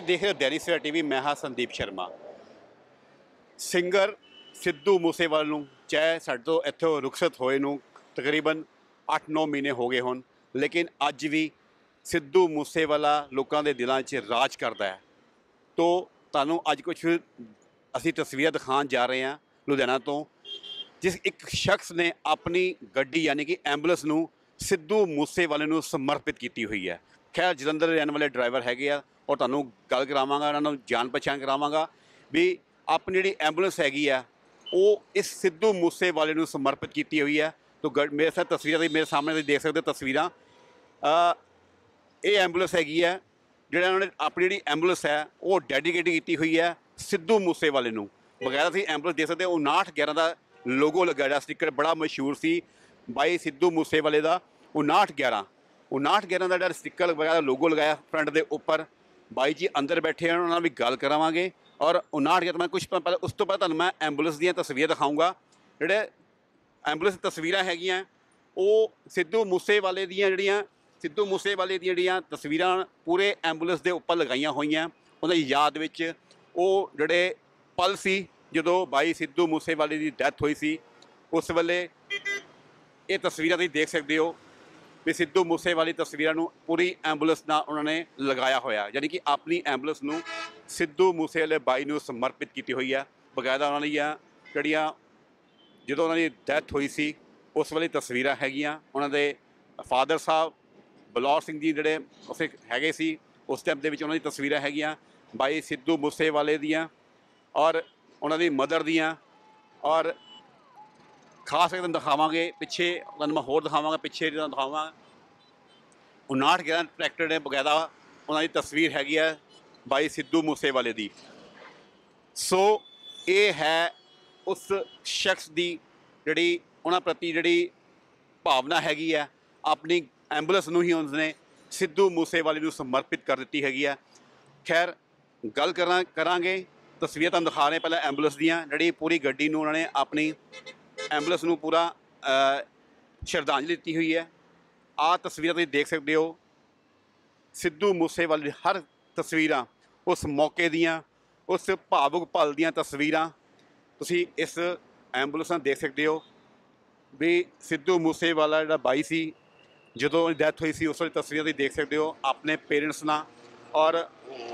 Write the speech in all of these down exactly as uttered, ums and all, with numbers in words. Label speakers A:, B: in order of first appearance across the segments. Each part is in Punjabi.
A: देख रहे हो दैनिक सवेरा टीवी। मैं हाँ संदीप शर्मा। ਸਿੰਗਰ ਸਿੱਧੂ ਮੂਸੇਵਾਲੇ ਨੂੰ ਚਾਹੇ ਸਾਡੇ ਤੋਂ ਇੱਥੋਂ ਰੁਖਸਤ ਹੋਏ ਨੂੰ ਤਕਰੀਬਨ ਅੱਠ ਨੌ ਮਹੀਨੇ ਹੋ ਗਏ ਹੋਣ, ਲੇਕਿਨ ਅੱਜ ਵੀ ਸਿੱਧੂ ਮੂਸੇਵਾਲਾ ਲੋਕਾਂ ਦੇ ਦਿਲਾਂ 'ਚ ਰਾਜ ਕਰਦਾ ਹੈ। ਤੋ ਤੁਹਾਨੂੰ ਅੱਜ ਕੁਝ ਅਸੀਂ ਤਸਵੀਰਾਂ ਦਿਖਾਉਣ ਜਾ ਰਹੇ ਹਾਂ ਲੁਧਿਆਣਾ ਤੋਂ, ਜਿਸ ਇੱਕ ਸ਼ਖਸ ਨੇ ਆਪਣੀ ਗੱਡੀ ਯਾਨੀ ਕਿ ਐਂਬੂਲੈਂਸ ਨੂੰ ਸਿੱਧੂ ਮੂਸੇਵਾਲੇ ਨੂੰ ਸਮਰਪਿਤ ਕੀਤੀ ਹੋਈ ਹੈ। ਖੈਰ ਜਲੰਧਰ ਦੇ ਰਹਿਣ ਵਾਲੇ ਡਰਾਈਵਰ ਹੈਗੇ ਆ, ਔਰ ਤੁਹਾਨੂੰ ਗੱਲ ਕਰਾਵਾਂਗਾ, ਉਹਨਾਂ ਨੂੰ ਜਾਣ ਪਛਾਣ ਕਰਾਵਾਂਗਾ ਵੀ ਆਪਣੀ ਜਿਹੜੀ ਐਂਬੂਲੈਂਸ ਹੈਗੀ ਆ ਉਹ ਇਸ ਸਿੱਧੂ ਮੂਸੇਵਾਲੇ ਨੂੰ ਸਮਰਪਿਤ ਕੀਤੀ ਹੋਈ ਹੈ। ਤੋ ਮੇਰੇ ਸਾਹ ਤਸਵੀਰਾਂ ਦੀ ਮੇਰੇ ਸਾਹਮਣੇ ਤੁਸੀਂ ਦੇਖ ਸਕਦੇ ਹੋ ਤਸਵੀਰਾਂ। ਇਹ ਐਂਬੂਲੈਂਸ ਹੈਗੀ ਹੈ, ਜਿਹੜਾ ਉਹਨਾਂ ਨੇ ਆਪਣੀ ਜਿਹੜੀ ਐਂਬੂਲੈਂਸ ਹੈ ਉਹ ਡੈਡੀਕੇਟ ਕੀਤੀ ਹੋਈ ਹੈ ਸਿੱਧੂ ਮੂਸੇਵਾਲੇ ਨੂੰ। ਬਗੈਰ ਤੁਸੀਂ ਐਂਬੂਲੈਂਸ ਦੇਖ ਸਕਦੇ ਹੋ, ਉਨਾਹਠ ਗਿਆਰਾਂ ਦਾ ਲੋਗੋ ਲੱਗਾ, ਜਿਹੜਾ ਸਟਿੱਕਰ ਬੜਾ ਮਸ਼ਹੂਰ ਸੀ ਬਾਈ ਸਿੱਧੂ ਮੂਸੇਵਾਲੇ ਦਾ। ਉਨਾਹਠ ਗਿਆਰਾਂ ਉਨਾਹਠ ਗਿਆਰਾਂ ਦਾ ਜਿਹੜਾ ਸਟਿੱਕਰ ਲਗਾਇਆ, ਲੋਗੋ ਲਗਾਇਆ ਫਰੰਟ ਦੇ ਉੱਪਰ। ਬਾਈ ਜੀ ਅੰਦਰ ਬੈਠੇ ਹਨ, ਉਹਨਾਂ ਨਾਲ ਵੀ ਗੱਲ ਕਰਾਵਾਂਗੇ। ਔਰ ਉਨਾਹਠ ਗਿਆਰਾਂ ਮੈਂ ਕੁਛ ਪਹਿਲਾਂ ਉਸ ਤੋਂ ਬਾਅਦ ਤੁਹਾਨੂੰ ਮੈਂ ਐਂਬੂਲੈਂਸ ਦੀਆਂ ਤਸਵੀਰਾਂ ਦਿਖਾਊਂਗਾ। ਜਿਹੜੇ ਐਂਬੂਲੈਂਸ ਤਸਵੀਰਾਂ ਹੈਗੀਆਂ ਉਹ ਸਿੱਧੂ ਮੂਸੇਵਾਲੇ ਦੀਆਂ ਜਿਹੜੀਆਂ ਸਿੱਧੂ ਮੂਸੇਵਾਲੇ ਦੀਆਂ ਜਿਹੜੀਆਂ ਤਸਵੀਰਾਂ ਪੂਰੇ ਐਂਬੂਲੈਂਸ ਦੇ ਉੱਪਰ ਲਗਾਈਆਂ ਹੋਈਆਂ, ਉਹਨਾਂ ਦੀ ਯਾਦ ਵਿੱਚ। ਉਹ ਜਿਹੜੇ ਪਲ ਸੀ ਜਦੋਂ ਬਾਈ ਸਿੱਧੂ ਮੂਸੇਵਾਲੇ ਦੀ ਡੈਥ ਹੋਈ ਸੀ, ਉਸ ਵੇਲੇ ਇਹ ਤਸਵੀਰਾਂ ਤੁਸੀਂ ਦੇਖ ਸਕਦੇ ਹੋ ਵੀ ਸਿੱਧੂ ਮੂਸੇਵਾਲੇ ਤਸਵੀਰਾਂ ਨੂੰ ਪੂਰੀ ਐਂਬੂਲੈਂਸ ਨਾਲ ਉਹਨਾਂ ਨੇ ਲਗਾਇਆ ਹੋਇਆ, ਯਾਨੀ ਕਿ ਆਪਣੀ ਐਂਬੂਲੈਂਸ ਨੂੰ ਸਿੱਧੂ ਮੂਸੇਵਾਲੇ ਬਾਈ ਨੂੰ ਸਮਰਪਿਤ ਕੀਤੀ ਹੋਈ ਹੈ। ਬਕਾਇਦਾ ਉਹਨਾਂ ਦੀਆਂ ਜਿਹੜੀਆਂ ਜਦੋਂ ਉਹਨਾਂ ਦੀ ਡੈਥ ਹੋਈ ਸੀ ਉਸ ਵੇਲੇ ਤਸਵੀਰਾਂ ਹੈਗੀਆਂ। ਉਹਨਾਂ ਦੇ ਫਾਦਰ ਸਾਹਿਬ ਬਲੌਰ ਸਿੰਘ ਜੀ ਜਿਹੜੇ ਉੱਥੇ ਹੈਗੇ ਸੀ ਉਸ ਟਾਈਮ ਦੇ ਵਿੱਚ, ਉਹਨਾਂ ਦੀ ਤਸਵੀਰਾਂ ਹੈਗੀਆਂ ਬਾਈ ਸਿੱਧੂ ਮੂਸੇਵਾਲੇ ਦੀਆਂ ਔਰ ਉਹਨਾਂ ਦੀ ਮਦਰ ਦੀਆਂ। ਔਰ ਖਾਸ ਕਰਕੇ ਤੁਹਾਨੂੰ ਦਿਖਾਵਾਂਗੇ ਪਿੱਛੇ, ਤੁਹਾਨੂੰ ਮੈਂ ਹੋਰ ਦਿਖਾਵਾਂਗਾ ਪਿੱਛੇ ਤੁਹਾਨੂੰ ਦਿਖਾਵਾਂਗਾ ਉਨਾਹਠ ਗਿਆਰਾਂ ਟਰੈਕਟਰ ਨੇ ਬਕਾਇਦਾ ਉਹਨਾਂ ਦੀ ਤਸਵੀਰ ਹੈਗੀ ਹੈ ਬਾਈ ਸਿੱਧੂ ਮੂਸੇਵਾਲੇ ਦੀ। ਸੋ ਇਹ ਹੈ ਉਸ ਸ਼ਖਸ ਦੀ ਜਿਹੜੀ ਉਹਨਾਂ ਪ੍ਰਤੀ ਜਿਹੜੀ ਭਾਵਨਾ ਹੈਗੀ ਹੈ, ਆਪਣੀ ਐਂਬੂਲੈਂਸ ਨੂੰ ਹੀ ਉਸਨੇ ਸਿੱਧੂ ਮੂਸੇਵਾਲੇ ਨੂੰ ਸਮਰਪਿਤ ਕਰ ਦਿੱਤੀ ਹੈਗੀ ਹੈ। ਖੈਰ ਗੱਲ ਕਰਾਂ ਕਰਾਂਗੇ ਤਸਵੀਰਾਂ ਤੁਹਾਨੂੰ ਦਿਖਾ ਰਹੇ ਪਹਿਲਾਂ ਐਂਬੂਲੈਂਸ ਦੀਆਂ, ਜਿਹੜੀ ਪੂਰੀ ਗੱਡੀ ਨੂੰ ਉਹਨਾਂ ਨੇ ਆਪਣੀ ਐਂਬੂਲੈਂਸ ਨੂੰ ਪੂਰਾ ਸ਼ਰਧਾਂਜਲੀ ਦਿੱਤੀ ਹੋਈ ਹੈ। ਆਹ ਤਸਵੀਰਾਂ ਤੁਸੀਂ ਦੇਖ ਸਕਦੇ ਹੋ ਸਿੱਧੂ ਮੂਸੇਵਾਲੇ ਦੀ ਹਰ ਤਸਵੀਰਾਂ ਉਸ ਮੌਕੇ ਦੀਆਂ, ਉਸ ਭਾਵੁਕ ਪਲ ਦੀਆਂ ਤਸਵੀਰਾਂ ਤੁਸੀਂ ਇਸ ਐਂਬੂਲੈਂਸ ਨਾਲ ਦੇਖ ਸਕਦੇ ਹੋ ਵੀ ਸਿੱਧੂ ਮੂਸੇਵਾਲਾ ਜਿਹੜਾ ਬਾਈ ਸੀ ਜਦੋਂ ਡੈਥ ਹੋਈ ਸੀ ਉਸ ਵਾਲੀ ਤਸਵੀਰਾਂ ਤੁਸੀਂ ਦੇਖ ਸਕਦੇ ਹੋ ਆਪਣੇ ਪੇਰੈਂਟਸ ਨਾਲ। ਔਰ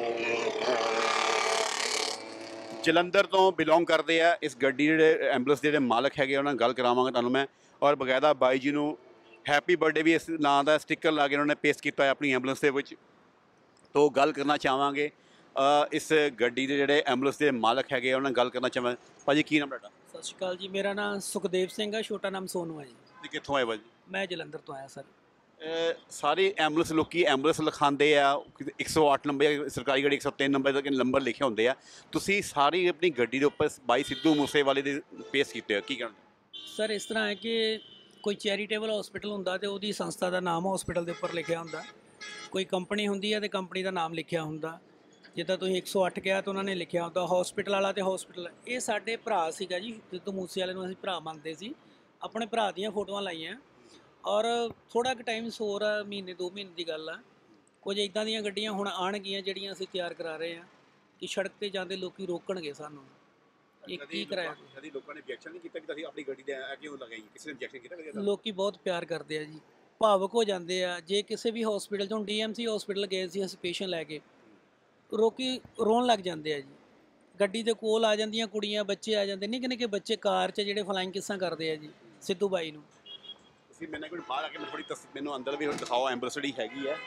A: ਜਲੰਧਰ ਤੋਂ ਬਿਲੋਂਗ ਕਰਦੇ ਆ ਇਸ ਗੱਡੀ ਜਿਹੜੇ ਐਂਬੂਲੈਂਸ ਦੇ ਜਿਹੜੇ ਮਾਲਕ ਹੈਗੇ ਉਹਨਾਂ ਨਾਲ ਗੱਲ ਕਰਾਵਾਂਗਾ ਤੁਹਾਨੂੰ ਮੈਂ। ਔਰ ਬਕਾਇਦਾ ਬਾਈ ਜੀ ਨੂੰ ਹੈਪੀ ਬਰਥਡੇ ਵੀ ਇਸ ਨਾਂ ਦਾ ਸਟਿੱਕਰ ਲਾ ਕੇ ਉਹਨਾਂ ਨੇ ਪੇਸ਼ ਕੀਤਾ ਹੈ ਆਪਣੀ ਐਂਬੂਲੈਂਸ ਦੇ ਵਿੱਚ। ਤੋਂ ਗੱਲ ਕਰਨਾ ਚਾਹਾਂਗੇ ਇਸ ਗੱਡੀ ਦੇ ਜਿਹੜੇ ਐਂਬੂਲੈਂਸ ਦੇ ਮਾਲਕ ਹੈਗੇ ਉਹਨਾਂ ਨਾਲ ਗੱਲ ਕਰਨਾ ਚਾਹਾਂ। ਭਾਜੀ ਕੀ ਨਾਮ ਤੁਹਾਡਾ?
B: ਸਤਿ ਸ਼੍ਰੀ ਅਕਾਲ ਜੀ, ਮੇਰਾ ਨਾਮ ਸੁਖਦੇਵ ਸਿੰਘ ਹੈ, ਛੋਟਾ ਨਾਮ ਸੋਨੂ ਹੈ ਜੀ।
A: ਤੁਸੀਂ ਕਿੱਥੋਂ ਆਏ ਭਾਜੀ?
B: ਮੈਂ ਜਲੰਧਰ ਤੋਂ ਆਇਆ ਸਰ।
A: ਸਾਰੇ ਐਂਬੂਲੈਂਸ ਲੋਕੀ ਐਂਬੂਲੈਂਸ ਲਿਖਾਉਂਦੇ ਆ ਇੱਕ ਸੌ ਅੱਠ ਨੰਬਰ, ਸਰਕਾਰੀ ਗੱਡੀ ਇੱਕ ਸੌ ਤਿੰਨ ਨੰਬਰ ਦਾ ਨੰਬਰ ਲਿਖੇ ਹੁੰਦੇ ਆ। ਤੁਸੀਂ ਸਾਰੀ ਆਪਣੀ ਗੱਡੀ ਦੇ ਉੱਪਰ ਬਾਈ ਸਿੱਧੂ ਮੂਸੇਵਾਲੇ ਦੇ ਪੇਸ਼ ਕੀਤੇ ਹੋ, ਕੀ ਕਹਿਣਾ?
B: ਸਰ ਇਸ ਤਰ੍ਹਾਂ ਹੈ ਕਿ ਕੋਈ ਚੈਰੀਟੇਬਲ ਹਸਪੀਟਲ ਹੁੰਦਾ ਤੇ ਉਹਦੀ ਸੰਸਥਾ ਦਾ ਨਾਮ ਹਸਪੀਟਲ ਦੇ ਉੱਪਰ ਲਿਖਿਆ ਹੁੰਦਾ, ਕੋਈ ਕੰਪਨੀ ਹੁੰਦੀ ਹੈ ਤੇ ਕੰਪਨੀ ਦਾ ਨਾਮ ਲਿਖਿਆ ਹੁੰਦਾ। ਜਿੱਦਾਂ ਤੁਸੀਂ ਇੱਕ ਸੌ ਅੱਠ ਕਿਹਾ ਤਾਂ ਉਹਨਾਂ ਨੇ ਲਿਖਿਆ ਹੁੰਦਾ ਹਸਪੀਟਲ ਵਾਲਾ ਤੇ ਹਸਪੀਟਲ। ਇਹ ਸਾਡੇ ਭਰਾ ਸੀਗਾ ਜੀ, ਸਿੱਧੂ ਮੂਸੇਵਾਲੇ ਨੂੰ ਅਸੀਂ ਭਰਾ ਮੰਨਦੇ ਸੀ, ਆਪਣੇ ਭਰਾ ਦੀਆਂ ਫੋਟੋਆਂ ਲਾਈਆਂ। ਔਰ ਥੋੜ੍ਹਾ ਕੁ ਟਾਈਮ ਹੋਰ ਆ, ਮਹੀਨੇ ਦੋ ਮਹੀਨੇ ਦੀ ਗੱਲ ਆ, ਕੁਝ ਇੱਦਾਂ ਦੀਆਂ ਗੱਡੀਆਂ ਹੁਣ ਆਉਣਗੀਆਂ ਜਿਹੜੀਆਂ ਅਸੀਂ ਤਿਆਰ ਕਰਾ ਰਹੇ ਹਾਂ ਕਿ ਸੜਕ 'ਤੇ ਜਾਂਦੇ ਲੋਕ ਰੋਕਣਗੇ ਸਾਨੂੰ ਕਿ ਕੀ ਕਰਾਇਆ।
A: ਕਦੀ ਲੋਕਾਂ ਨੇ ਰਿਐਕਸ਼ਨ ਨਹੀਂ ਕੀਤਾ ਕਿ ਤੁਸੀਂ ਆਪਣੀ ਗੱਡੀ ਦੇ ਕਿਉਂ ਲਗਾਈ? ਕਿਸੇ ਨੇ ਰਿਐਕਸ਼ਨ ਕੀਤਾ?
B: ਲੋਕੀ ਬਹੁਤ ਪਿਆਰ ਕਰਦੇ ਆ ਜੀ, ਭਾਵੁਕ ਹੋ ਜਾਂਦੇ ਆ। ਜੇ ਕਿਸੇ ਵੀ ਹਸਪੀਟਲ 'ਚੋਂ ਡੀ ਐਮ ਸੀ ਹਸਪੀਟਲ ਗਏ ਸੀ ਅਸੀਂ ਪੇਸ਼ੈਂਟ ਲੈ ਕੇ, ਰੋਕੀ ਰੋਣ ਲੱਗ ਜਾਂਦੇ ਆ ਜੀ। ਗੱਡੀ ਦੇ ਕੋਲ ਆ ਜਾਂਦੀਆਂ ਕੁੜੀਆਂ, ਬੱਚੇ ਆ ਜਾਂਦੇ, ਨਿੱਕੇ ਨਿੱਕੇ ਬੱਚੇ ਕਾਰ 'ਚ ਜਿਹੜੇ ਫਲਾਈਂਗ ਕਿੱਸਾਂ ਕਰਦੇ ਆ ਜੀ ਸਿੱਧੂ ਬਾਈ ਨੂੰ।
A: ਤੁਸੀਂ ਮੈਨੂੰ ਕੋਈ ਬਾਹਰ ਆ ਕੇ ਮੈਨੂੰ ਥੋੜੀ ਤਸ ਮੈਨੂੰ ਅੰਦਰ ਵੀ ਦਿਖਾਓ ਐਂਬੂਲੈਂਸ ਜਿਹੜੀ ਹੈਗੀ ਹੈ।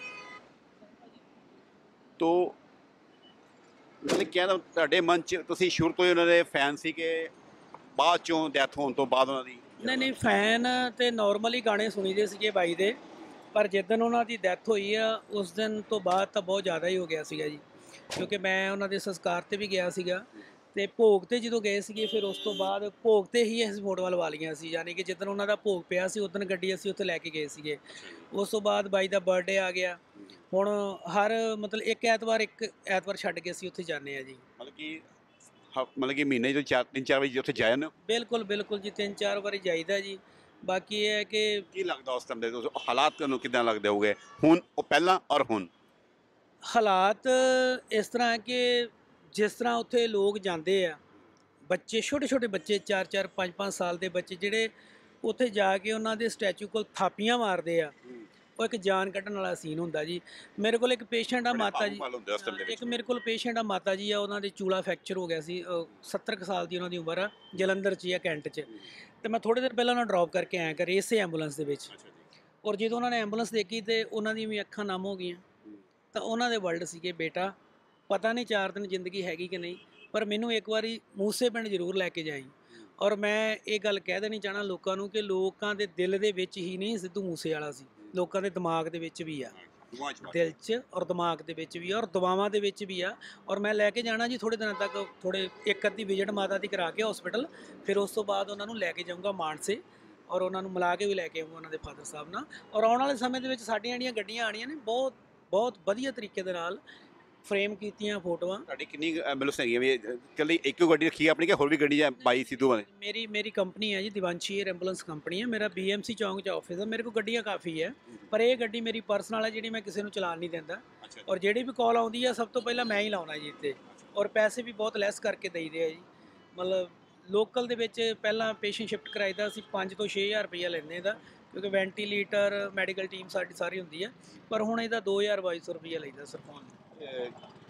A: ਤੋ ਮੈਂ ਕਹਿੰਦਾ ਤੁਹਾਡੇ ਮਨ 'ਚ ਤੁਸੀਂ ਸ਼ੁਰੂ ਤੋਂ ਹੀ ਉਹਨਾਂ ਦੇ ਫੈਨ ਸੀ ਕਿ ਬਾਅਦ 'ਚੋਂ ਡੈਥ ਹੋਣ ਤੋਂ ਬਾਅਦ ਉਹਨਾਂ ਦੀ?
B: ਨਹੀਂ ਨਹੀਂ, ਫੈਨ ਤੇ ਨੋਰਮਲੀ ਗਾਣੇ ਸੁਣੀਦੇ ਸੀਗੇ ਬਾਈ ਦੇ, ਪਰ ਜਿੱਦਣ ਉਹਨਾਂ ਦੀ ਡੈਥ ਹੋਈ ਆ ਉਸ ਦਿਨ ਤੋਂ ਬਾਅਦ ਤਾਂ ਬਹੁਤ ਜ਼ਿਆਦਾ ਹੀ ਹੋ ਗਿਆ ਸੀਗਾ ਜੀ। ਕਿਉਂਕਿ ਮੈਂ ਉਹਨਾਂ ਦੇ ਸੰਸਕਾਰ 'ਤੇ ਵੀ ਗਿਆ ਸੀਗਾ ਤੇ ਭੋਗ 'ਤੇ ਜਦੋਂ ਗਏ ਸੀਗੇ ਫਿਰ ਉਸ ਤੋਂ ਬਾਅਦ ਭੋਗ 'ਤੇ ਹੀ ਅਸੀਂ ਫੋਟੋਆਂ ਲਵਾ ਲਈਆਂ ਸੀ, ਯਾਨੀ ਕਿ ਜਿੱਦਣ ਉਹਨਾਂ ਦਾ ਭੋਗ ਪਿਆ ਸੀ ਉਦੋਂ ਗੱਡੀ ਅਸੀਂ ਉੱਥੇ ਲੈ ਕੇ ਗਏ ਸੀਗੇ। ਉਸ ਤੋਂ ਬਾਅਦ ਬਾਈ ਦਾ ਬਰਥਡੇ ਆ ਗਿਆ, ਹੁਣ ਹਰ ਮਤਲਬ ਇੱਕ ਐਤਵਾਰ ਇੱਕ ਐਤਵਾਰ ਛੱਡ ਕੇ ਅਸੀਂ ਉੱਥੇ ਜਾਂਦੇ ਹਾਂ ਜੀ।
A: ਮਤਲਬ ਕਿ ਮਤਲਬ ਕਿ ਮਹੀਨੇ ਜਦੋਂ ਚਾਰ ਤਿੰਨ ਚਾਰ ਵਜੇ ਉੱਥੇ ਜਾ ਜਾਂਦੇ ਹੋ?
B: ਬਿਲਕੁਲ ਬਿਲकुल ਜੀ, ਤਿੰਨ ਚਾਰ ਵਾਰੀ ਜਾਈਦਾ ਜੀ। ਬਾਕੀ ਇਹ ਹੈ ਕਿ
A: ਕੀ ਲੱਗਦਾ ਉਸ ਟਾਈਮ ਦੇ ਹਾਲਾਤ ਤੁਹਾਨੂੰ ਕਿੱਦਾਂ ਲੱਗਦੇ ਹੋਗੇ ਹੁਣ ਉਹ ਪਹਿਲਾਂ ਔਰ ਹੁਣ?
B: ਹਾਲਾਤ ਇਸ ਤਰ੍ਹਾਂ ਹੈ ਕਿ ਜਿਸ ਤਰ੍ਹਾਂ ਉੱਥੇ ਲੋਕ ਜਾਂਦੇ ਆ, ਬੱਚੇ ਛੋਟੇ ਛੋਟੇ ਬੱਚੇ ਚਾਰ ਚਾਰ ਪੰਜ ਪੰਜ ਸਾਲ ਦੇ ਬੱਚੇ ਜਿਹੜੇ ਉੱਥੇ ਜਾ ਕੇ ਉਹਨਾਂ ਦੇ ਸਟੈਚੂ ਕੋਲ ਥਾਪੀਆਂ ਮਾਰਦੇ ਆ, ਉਹ ਇੱਕ ਜਾਨ ਕੱਢਣ ਵਾਲਾ ਸੀਨ ਹੁੰਦਾ ਜੀ। ਮੇਰੇ ਕੋਲ ਇੱਕ ਪੇਸ਼ੈਂਟ ਆ ਮਾਤਾ ਜੀ, ਇੱਕ ਮੇਰੇ ਕੋਲ ਪੇਸ਼ੈਂਟ ਆ ਮਾਤਾ ਜੀ ਆ, ਉਹਨਾਂ ਦੇ ਚੂਲਾ ਫ੍ਰੈਕਚਰ ਹੋ ਗਿਆ ਸੀ, ਸੱਤਰ ਕੁ ਸਾਲ ਦੀ ਉਹਨਾਂ ਦੀ ਉਮਰ ਆ, ਜਲੰਧਰ 'ਚ ਹੀ ਆ ਕੈਂਟ 'ਚ। ਤੇ ਮੈਂ ਥੋੜ੍ਹੇ ਦਿਨ ਪਹਿਲਾਂ ਉਹਨਾਂ ਡਰੋਪ ਕਰਕੇ ਆਇਆ ਘਰੇ ਇਸੇ ਐਂਬੂਲੈਂਸ ਦੇ ਵਿੱਚ। ਔਰ ਜਦੋਂ ਉਹਨਾਂ ਨੇ ਐਂਬੂਲੈਂਸ ਦੇਖੀ ਤੇ ਉਹਨਾਂ ਦੀਆਂ ਵੀ ਅੱਖਾਂ ਨਮ ਹੋ ਗਈਆਂ। ਤਾਂ ਉਹਨਾਂ ਦੇ ਵਰਡ ਸੀਗੇ, ਬੇਟਾ ਪਤਾ ਨਹੀਂ ਚਾਰ ਦਿਨ ਜ਼ਿੰਦਗੀ ਹੈਗੀ ਕਿ ਨਹੀਂ, ਪਰ ਮੈਨੂੰ ਇੱਕ ਵਾਰੀ ਮੂਸੇ ਪਿੰਡ ਜ਼ਰੂਰ ਲੈ ਕੇ ਜਾਈ। ਔਰ ਮੈਂ ਇਹ ਗੱਲ ਕਹਿ ਦੇਣੀ ਚਾਹਣਾ ਲੋਕਾਂ ਨੂੰ ਕਿ ਲੋਕਾਂ ਦੇ ਦਿਲ ਦੇ ਵਿੱਚ ਹੀ ਨਹੀਂ ਸਿੱਧੂ ਮੂਸੇ ਵਾਲਾ ਸੀ, ਲੋਕਾਂ ਦੇ ਦਿਮਾਗ ਦੇ ਵਿੱਚ ਵੀ ਆ, ਦਿਲ 'ਚ ਔਰ ਦਿਮਾਗ ਦੇ ਵਿੱਚ ਵੀ ਆ, ਔਰ ਦੁਆਵਾਂ ਦੇ ਵਿੱਚ ਵੀ ਆ। ਔਰ ਮੈਂ ਲੈ ਕੇ ਜਾਣਾ ਜੀ ਥੋੜ੍ਹੇ ਦਿਨਾਂ ਤੱਕ, ਥੋੜ੍ਹੇ ਇੱਕ ਅੱਧੀ ਵਿਜ਼ਿਟ ਮਾਤਾ ਦੀ ਕਰਾ ਕੇ ਹਸਪੀਟਲ, ਫਿਰ ਉਸ ਤੋਂ ਬਾਅਦ ਉਹਨਾਂ ਨੂੰ ਲੈ ਕੇ ਜਾਊਂਗਾ ਮਾਨਸੇ, ਔਰ ਉਹਨਾਂ ਨੂੰ ਮਿਲਾ ਕੇ ਵੀ ਲੈ ਕੇ ਆਊਂਗਾ ਉਹਨਾਂ ਦੇ ਫਾਦਰ ਸਾਹਿਬ ਨਾਲ। ਔਰ ਆਉਣ ਵਾਲੇ ਸਮੇਂ ਦੇ ਵਿੱਚ ਸਾਡੀਆਂ ਜਿਹੜੀਆਂ ਗੱਡੀਆਂ ਆਉਣੀਆਂ ਨੇ, ਬਹੁਤ ਬਹੁਤ ਵਧੀਆ ਤਰੀਕੇ ਦੇ ਨਾਲ ਫਰੇਮ ਕੀਤੀਆਂ ਫੋਟੋਆਂ।
A: ਤੁਹਾਡੀ ਕਿੰਨੀ ਐਂਬੂਲੈਂਸ ਹੈਗੀ ਵੀ ਇਕੱਲੀ ਇੱਕੋ ਗੱਡੀ ਰੱਖੀ ਆਪਣੀ ਕਿ ਹੋਰ ਵੀ ਗੱਡੀ ਹੈ ਬਾਈ ਸਿੱਧੂ ਵਾਲੇ? ਮੇਰੀ
B: ਮੇਰੀ ਕੰਪਨੀ ਹੈ ਜੀ ਦਿਵਾਂਸ਼ੀ ਏਅਰ ਐਂਬੂਲੈਂਸ ਕੰਪਨੀ ਹੈ, ਮੇਰਾ ਬੀ ਐਮ ਸੀ ਚੌਂਕ 'ਚ ਆਫਿਸ ਹੈ। ਮੇਰੇ ਕੋਲ ਗੱਡੀਆਂ ਕਾਫੀ ਹੈ, ਪਰ ਇਹ ਗੱਡੀ ਮੇਰੀ ਪਰਸਨਲ ਹੈ ਜਿਹੜੀ ਮੈਂ ਕਿਸੇ ਨੂੰ ਚਲਾਉਣ ਨਹੀਂ ਦਿੰਦਾ। ਔਰ ਜਿਹੜੀ ਵੀ ਕਾਲ ਆਉਂਦੀ ਹੈ ਸਭ ਤੋਂ ਪਹਿਲਾਂ ਮੈਂ ਹੀ ਲਾਉਣਾ ਜੀ ਇੱਥੇ, ਔਰ ਪੈਸੇ ਵੀ ਬਹੁਤ ਲੈਸ ਕਰਕੇ ਦੇਈਦੇ ਆ ਜੀ। ਮਤਲਬ ਲੋਕਲ ਦੇ ਵਿੱਚ ਪਹਿਲਾਂ ਪੇਸ਼ੈਂਟ ਸ਼ਿਫਟ ਕਰਾਈਦਾ ਸੀ ਪੰਜ ਤੋਂ ਛੇ ਹਜ਼ਾਰ ਰੁਪਈਆ ਲੈਂਦੇ ਇਹਦਾ, ਕਿਉਂਕਿ ਵੈਂਟੀਲੇਟਰ ਮੈਡੀਕਲ ਟੀਮ ਸਾਡੀ ਸਾਰੀ ਹੁੰਦੀ ਹੈ, ਪਰ ਹੁਣ ਇਹਦਾ ਦੋ ਹਜ਼ਾਰ ਬਾਈ ਸੌ ਰੁਪਈਆ ਲਈਦਾ ਸਰਕਾਰ ਨੂੰ।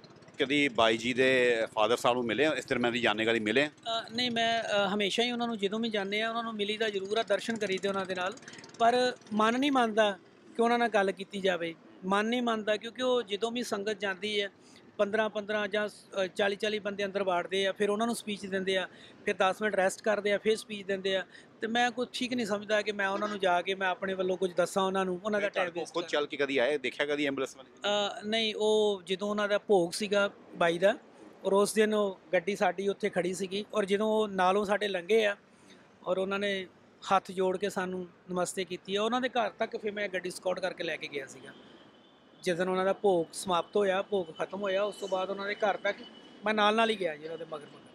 A: ਕਦੀ ਬਾਈ ਜੀ ਦੇ ਫਾਦਰ ਸਾਹਿਬ ਨੂੰ ਮਿਲੇ ਇਸ ਤਰ੍ਹਾਂ ਦੀ ਜਾਣਕਾਰੀ ਮਿਲੇ?
B: ਨਹੀਂ, ਮੈਂ ਹਮੇਸ਼ਾ ਹੀ ਉਹਨਾਂ ਨੂੰ ਜਦੋਂ ਵੀ ਜਾਂਦੇ ਆ ਉਹਨਾਂ ਨੂੰ ਮਿਲੀ ਦਾ ਜ਼ਰੂਰ ਆ, ਦਰਸ਼ਨ ਕਰੀਦੇ ਉਹਨਾਂ ਦੇ ਨਾਲ, ਪਰ ਮਨ ਨਹੀਂ ਮੰਨਦਾ ਕਿ ਉਹਨਾਂ ਨਾਲ ਗੱਲ ਕੀਤੀ ਜਾਵੇ। ਮਨ ਨਹੀਂ ਮੰਨਦਾ ਕਿਉਂਕਿ ਉਹ ਜਦੋਂ ਵੀ ਸੰਗਤ ਜਾਂਦੀ ਹੈ ਪੰਦਰਾਂ ਪੰਦਰਾਂ ਜਾਂ ਚਾਲੀ ਚਾਲੀ ਬੰਦੇ ਅੰਦਰ ਵਾੜਦੇ ਆ, ਫਿਰ ਉਹਨਾਂ ਨੂੰ ਸਪੀਚ ਦਿੰਦੇ ਆ, ਫਿਰ ਦਸ ਮਿੰਟ ਰੈਸਟ ਕਰਦੇ ਆ, ਫਿਰ ਸਪੀਚ ਦਿੰਦੇ ਆ। ਤੇ ਮੈਂ ਕੁਝ ਠੀਕ ਨਹੀਂ ਸਮਝਦਾ ਕਿ ਮੈਂ ਉਹਨਾਂ ਨੂੰ ਜਾ ਕੇ ਮੈਂ ਆਪਣੇ ਵੱਲੋਂ ਕੁਝ ਦੱਸਾਂ ਉਹਨਾਂ ਨੂੰ, ਉਹਨਾਂ ਦਾ ਟਾਈਮ ਵੇਸਟ।
A: ਖੁਦ ਚੱਲ ਕੇ ਕਦੀ ਆਏ, ਦੇਖਿਆ ਕਦੀ ਐਂਬੂਲੈਂਸ ਵਾਲੇ?
B: ਨਹੀਂ, ਉਹ ਜਦੋਂ ਉਹਨਾਂ ਦਾ ਭੋਗ ਸੀਗਾ ਬਾਈ ਦਾ, ਔਰ ਉਸ ਦਿਨ ਉਹ ਗੱਡੀ ਸਾਡੀ ਉੱਥੇ ਖੜੀ ਸੀਗੀ, ਔਰ ਜਦੋਂ ਉਹ ਨਾਲੋਂ ਸਾਡੇ ਲੰਘੇ ਆ ਔਰ ਉਹਨਾਂ ਨੇ ਹੱਥ ਜੋੜ ਕੇ ਸਾਨੂੰ ਨਮਸਤੇ ਕੀਤੀ ਆ, ਉਹਨਾਂ ਦੇ ਘਰ ਤੱਕ ਫਿਰ ਮੈਂ ਗੱਡੀ ਸਕਾਟ ਕਰਕੇ ਲੈ ਕੇ ਗਿਆ ਸੀਗਾ। ਜਿਸ ਦਿਨ ਉਹਨਾਂ ਦਾ ਭੋਗ ਸਮਾਪਤ ਹੋਇਆ, ਭੋਗ ਖਤਮ ਹੋਇਆ, ਉਸ ਤੋਂ ਬਾਅਦ ਉਹਨਾਂ ਦੇ ਘਰ ਤੱਕ ਮੈਂ ਨਾਲ ਨਾਲ ਹੀ ਗਿਆ ਜੀ ਉਹਨਾਂ ਦੇ ਮਗਰ ਮਗਰ।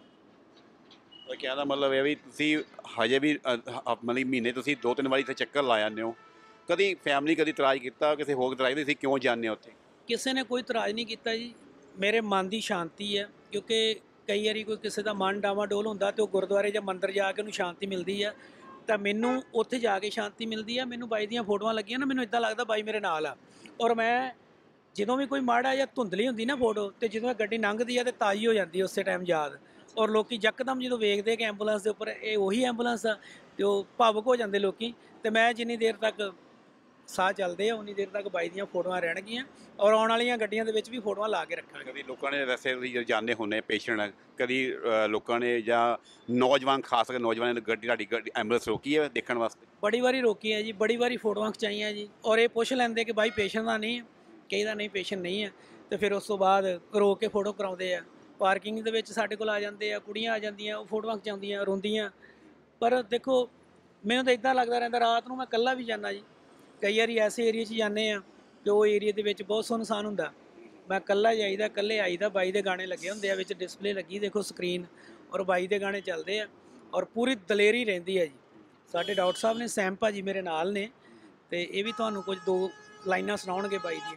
A: ਕਹਿਣ ਦਾ ਮਤਲਬ ਇਹ ਵੀ ਤੁਸੀਂ ਹਜੇ ਵੀ ਮਤਲਬ ਮਹੀਨੇ ਤੁਸੀਂ ਦੋ ਤਿੰਨ ਵਾਰੀ ਇੱਥੇ ਚੱਕਰ ਲਾ ਜਾਂਦੇ ਹੋ, ਕਦੀ ਫੈਮਿਲੀ ਕਦੀ ਇਤਰਾਜ਼ ਕੀਤਾ ਕਿਸੇ ਹੋਰ ਇਤਰਾਜ਼ ਤੁਸੀਂ ਕਿਉਂ ਜਾਂਦੇ ਹੋ ਉੱਥੇ?
B: ਕਿਸੇ ਨੇ ਕੋਈ ਇਤਰਾਜ਼ ਨਹੀਂ ਕੀਤਾ ਜੀ, ਮੇਰੇ ਮਨ ਦੀ ਸ਼ਾਂਤੀ ਹੈ, ਕਿਉਂਕਿ ਕਈ ਵਾਰੀ ਕੋਈ ਕਿਸੇ ਦਾ ਮਨ ਡਾਵਾਂਡੋਲ ਹੁੰਦਾ ਤੇ ਉਹ ਗੁਰਦੁਆਰੇ ਜਾਂ ਮੰਦਿਰ ਜਾ ਕੇ ਉਹਨੂੰ ਸ਼ਾਂਤੀ ਮਿਲਦੀ ਆ, ਤਾਂ ਮੈਨੂੰ ਉੱਥੇ ਜਾ ਕੇ ਸ਼ਾਂਤੀ ਮਿਲਦੀ ਆ। ਮੈਨੂੰ ਬਾਈ ਦੀਆਂ ਫੋਟੋਆਂ ਲੱਗੀਆਂ ਨਾ, ਮੈਨੂੰ ਇੱਦਾਂ ਲੱਗਦਾ ਬਾਈ ਮੇਰੇ ਨਾਲ ਆ। ਔਰ ਮੈਂ ਜਦੋਂ ਵੀ ਕੋਈ ਮਾੜਾ ਜਾਂ ਧੁੰਦਲੀ ਹੁੰਦੀ ਨਾ ਫੋਟੋ, ਤੇ ਜਦੋਂ ਇਹ ਗੱਡੀ ਲੰਘਦੀ ਆ ਤੇ ਤਾਜ਼ੀ ਹੋ ਜਾਂਦੀ ਉਸੇ ਟਾਈਮ ਯਾਦ। ਔਰ ਲੋਕੀ ਯਕਦਮ ਜਦੋਂ ਵੇਖਦੇ ਕਿ ਐਂਬੂਲੈਂਸ ਦੇ ਉੱਪਰ ਇਹ ਉਹੀ ਐਂਬੂਲੈਂਸ ਆ, ਤੇ ਉਹ ਭਾਵੁਕ ਹੋ ਜਾਂਦੇ ਲੋਕੀ। ਤੇ ਮੈਂ ਜਿੰਨੀ ਦੇਰ ਤੱਕ ਸਾਹ ਚੱਲਦੇ ਆ ਉਨੀ ਦੇਰ ਤੱਕ ਬਾਈ ਦੀਆਂ ਫੋਟੋਆਂ ਰਹਿਣਗੀਆਂ, ਔਰ ਆਉਣ ਵਾਲੀਆਂ ਗੱਡੀਆਂ ਦੇ ਵਿੱਚ ਵੀ ਫੋਟੋਆਂ ਲਾ ਕੇ ਰੱਖਾਂਗੇ।
A: ਕਦੀ ਲੋਕਾਂ ਨੇ ਵੈਸੇ ਜਾਣਦੇ ਹੁੰਦੇ ਪੇਸ਼ੈਂਟ, ਕਦੀ ਲੋਕਾਂ ਨੇ ਜਾਂ ਨੌਜਵਾਨ ਖਾਸ ਕਰਕੇ ਨੌਜਵਾਨਾਂ ਨੇ ਗੱਡੀ ਤੁਹਾਡੀ ਗੱਡੀ ਐਂਬੂਲੈਂਸ ਰੋਕੀ ਹੈ ਦੇਖਣ ਵਾਸਤੇ?
B: ਬੜੀ ਵਾਰੀ ਰੋਕੀ ਹੈ ਜੀ, ਬੜੀ ਵਾਰੀ ਫੋਟੋਆਂ ਖਿਚਾਈਆਂ ਜੀ, ਔਰ ਇਹ ਪੁੱਛ ਲੈਂਦੇ ਕਿ ਬਾਈ ਪੇਸ਼ੈਂਟ ਦਾ ਨਹੀਂ ਹੈ, ਕਹੀਦਾ ਨਹੀਂ ਪੇਸ਼ੈਂਟ ਨਹੀਂ ਹੈ, ਤੇ ਫਿਰ ਉਸ ਤੋਂ ਬਾਅਦ ਰੋਕ ਕੇ ਫੋਟੋ ਕਰਾਉਂਦੇ ਆ। ਪਾਰਕਿੰਗ ਦੇ ਵਿੱਚ ਸਾਡੇ ਕੋਲ ਆ ਜਾਂਦੇ ਆ, ਕੁੜੀਆਂ ਆ ਜਾਂਦੀਆਂ, ਉਹ ਫੋਟੋਆਂ ਖਿਚਾਉਂਦੀਆਂ, ਰੋਂਦੀਆਂ। ਪਰ ਦੇਖੋ ਮੈਨੂੰ ਤਾਂ ਇੱਦਾਂ ਲੱਗਦਾ ਰਹਿੰਦਾ, ਰਾਤ ਨੂੰ ਮੈਂ ਇਕੱਲਾ ਵੀ ਜਾਂਦਾ ਜੀ, ਕਈ ਵਾਰੀ ਐਸੇ ਏਰੀਏ 'ਚ ਜਾਂਦੇ ਆ ਕਿ ਉਹ ਏਰੀਏ ਦੇ ਵਿੱਚ ਬਹੁਤ ਸੁੰਨਸਾਨ ਹੁੰਦਾ, ਮੈਂ ਇਕੱਲਾ ਜਾਈਦਾ, ਇਕੱਲੇ ਆਈਦਾ। ਬਾਈ ਦੇ ਗਾਣੇ ਲੱਗੇ ਹੁੰਦੇ ਆ, ਵਿੱਚ ਡਿਸਪਲੇ ਲੱਗੀ ਦੇਖੋ ਸਕਰੀਨ, ਔਰ ਬਾਈ ਦੇ ਗਾਣੇ ਚੱਲਦੇ ਆ, ਔਰ ਪੂਰੀ ਦਲੇਰੀ ਰਹਿੰਦੀ ਹੈ ਜੀ। ਸਾਡੇ ਡਾਕਟਰ ਸਾਹਿਬ ਨੇ, ਸੈਮ ਭਾਜੀ ਮੇਰੇ ਨਾਲ ਨੇ, ਤੇ ਇਹ ਵੀ ਤੁਹਾਨੂੰ ਕੁਝ ਦੋ ਲਾਈਨਾਂ ਸੁਣਾਉਣਗੇ ਬਾਈ ਦੀਆਂ।